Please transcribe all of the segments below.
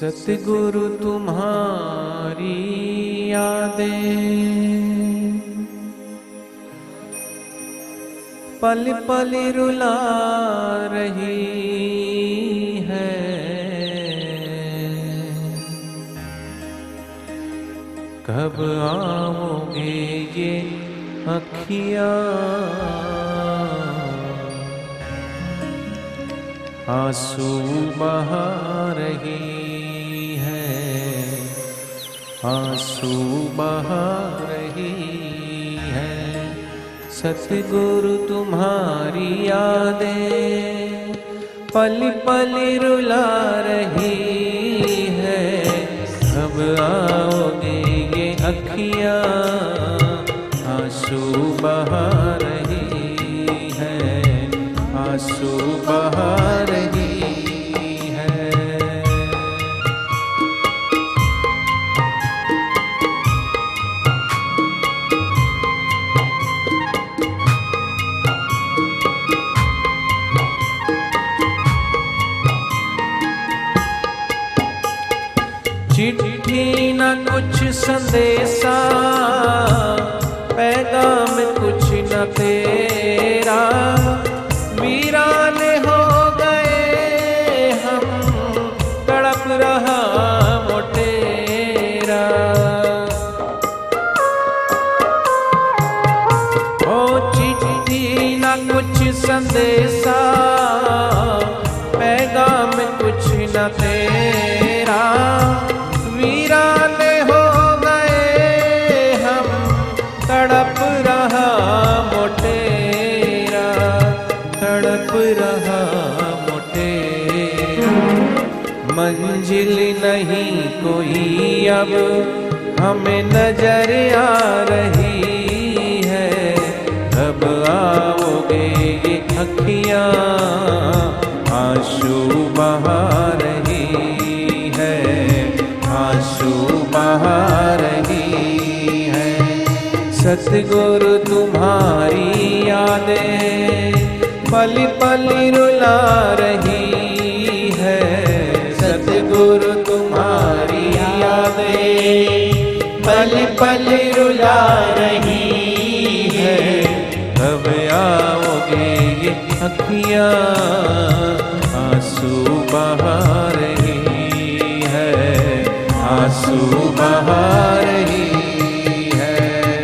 सतगुरु तुम्हारी यादें पल पल रुला रही है। कब आओगे ये अखियाँ आंसू बहा रही है, आंसू बहा रही है। सतगुरु तुम्हारी यादें पल पल रुला रही है। कब आओगे ये अखियाँ आंसू बहा रही है, आंसू बहा रही है। चिट्ठी न कुछ संदेशा, पैगाम कुछ न तेरा। वीरान हो गए हम, तड़प रहा मोटेरा। ओ चिट्ठी न कुछ संदेशा, पैगाम कुछ न तेरा। वीरान हो गए हम, तड़प रहा मोटेरा, तड़प रहा मोटेरा। मंजिल नहीं कोई अब हमें नजर आ रही है। कब आओगे ये अखियाँ आंसू बहा रही है, आंसू बहा रही है। सतगुरु तुम्हारी यादें पल पल रुला रही है। सतगुरु तुम्हारी यादें पल पल रुला रही है। कब आओगे ये अखियाँ आंसू बहा रही है, आंसू बहा रही है।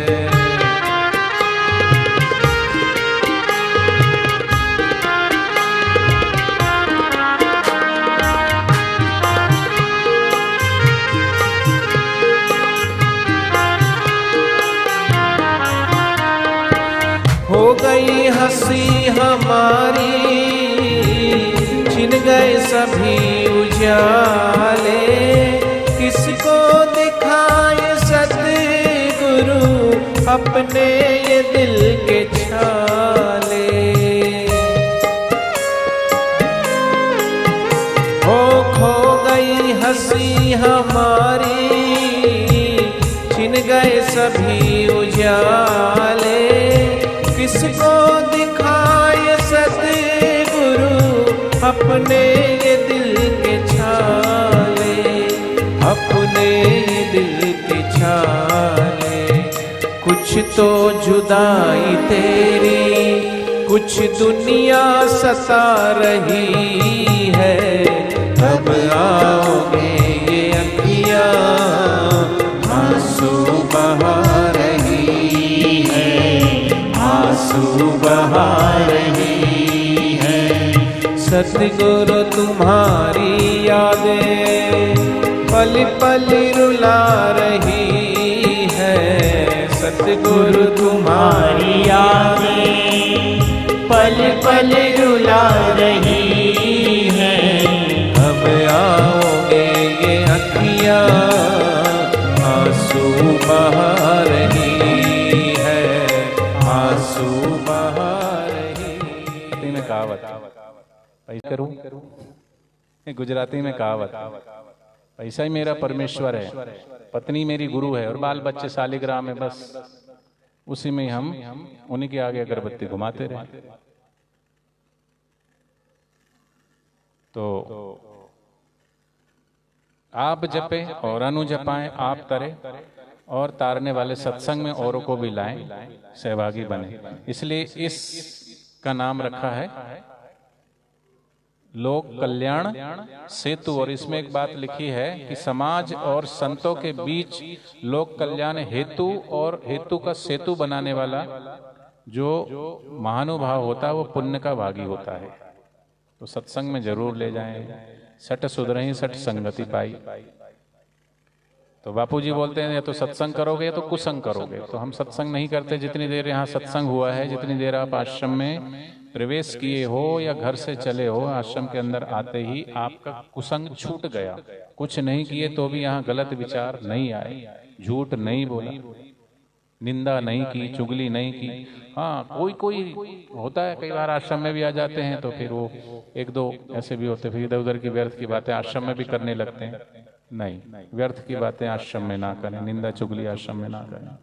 हो गई हंसी हमारी, छिन गए सभी उजाले। किसको दिखाए सतगुरु अपने ये दिल के छाले। हो खो गई हंसी हमारी, छिन गए सभी उजाले। किसको दिखाए सतगुरु अपने ये दिल के छाले, अपने ये दिल के छाले। कुछ तो जुदाई तेरी, कुछ दुनिया सता रही है। कब आओगे ये अखियाँ आंसू बहा रही है, आंसू बहा रही है। सतगुरु तुम्हारी यादें पल पल रुला रही है। सतगुरु तुम्हारी यादें पल पल रुला रही है। अब आओगे ये अखियाँ आंसू बहा रही है, आंसू बहा रही। में कहावत पैसा करूं, गुजराती में कहावत, पैसा ही मेरा परमेश्वर है, पत्नी मेरी गुरु है और बाल बच्चे सालिग्राम है। बस उसी में हम उन्हीं के आगे अगरबत्ती घुमाते रहे। तो आप जपे और अनु जपाएं, आप तरे और तारने वाले सत्संग में औरों को भी लाएं, सहभागी बने। इसलिए इसका नाम रखा है लोक कल्याण सेतु। और इसमें एक बात लिखी है कि समाज और संतों के बीच लोक कल्याण हेतु और हेतु का सेतु बनाने वाला जो महानुभाव होता है वो पुण्य का भागी होता है। तो सत्संग में जरूर ले जाएं। सठ सुधरहि सठ संगति पाई। तो बापूजी बोलते हैं या तो सत्संग करोगे या तो कुसंग करोगे। तो हम सत्संग नहीं करते। जितनी देर यहाँ सत्संग हुआ है, जितनी देर आप आश्रम में प्रवेश किए हो या घर से चले हो, आश्रम के अंदर आते ही आपका कुसंग छूट गया। कुछ नहीं किए तो भी यहाँ गलत विचार नहीं आए, झूठ नहीं बोला, निंदा नहीं की, चुगली नहीं की। हाँ, कोई होता है, कई बार आश्रम में भी आ जाते हैं तो फिर वो एक दो ऐसे भी होते, फिर इधर उधर की व्यर्थ की बातें आश्रम में भी करने लगते हैं। नहीं, व्यर्थ की बातें आश्रम में ना करें, निंदा चुगली आश्रम में ना करें।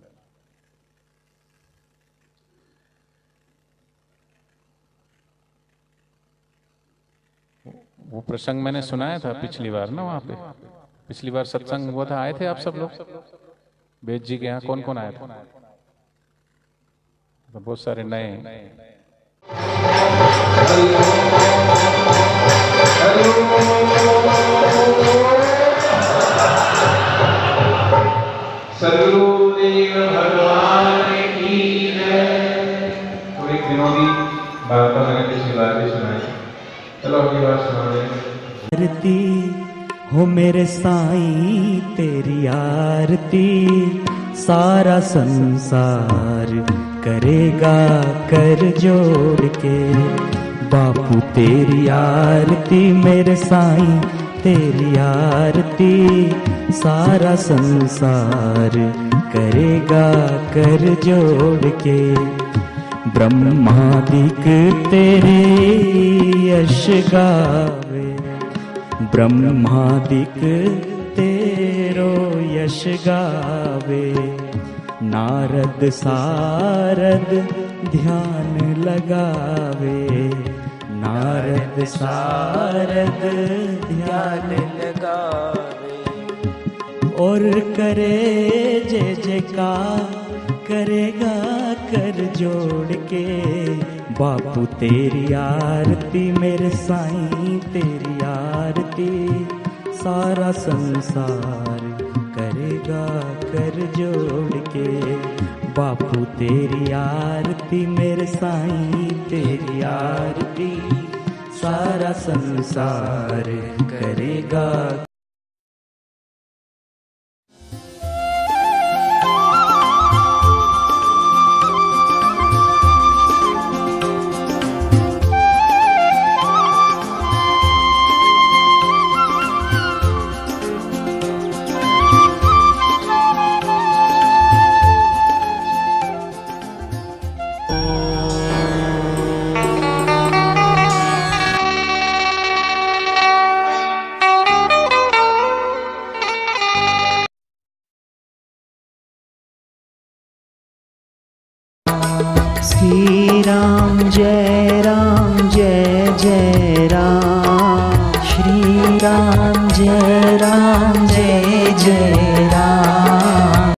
वो प्रसंग मैंने सुनाया था पिछली बार ना, वहां पे पिछली बार सत्संग हुआ था, आए थे आप सब लोग? बेद जी के यहाँ कौन कौन आया था? तो बहुत सारे नए। सद्गुरुदेव भगवान की जय। तो एक विनोदी बात तो मैंने पिछली बार भी सुनाई, चलो अगली बार सुनाते। आरती हो मेरे साईं तेरी आरती, सारा संसार करेगा कर जोड़ के। बापू तेरी आरती मेरे साईं तेरी आरती, सारा संसार करेगा कर जोड़ के। ब्रह्मादिक तेरे यश गावे, ब्रह्मादिक तेरो यश गावे। नारद सारद ध्यान लगावे, नारद सारद ध्यान लगावे। और करे जय जयकार करेगा कर जोड़ के। बापू तेरी आरती मेरे साईं तेरी आरती, सारा संसार करेगा कर जोड़ के। बापू तेरी आरती मेरे साईं तेरी आरती, सारा संसार करेगा। श्री राम जय जय राम, श्री राम जय जय राम।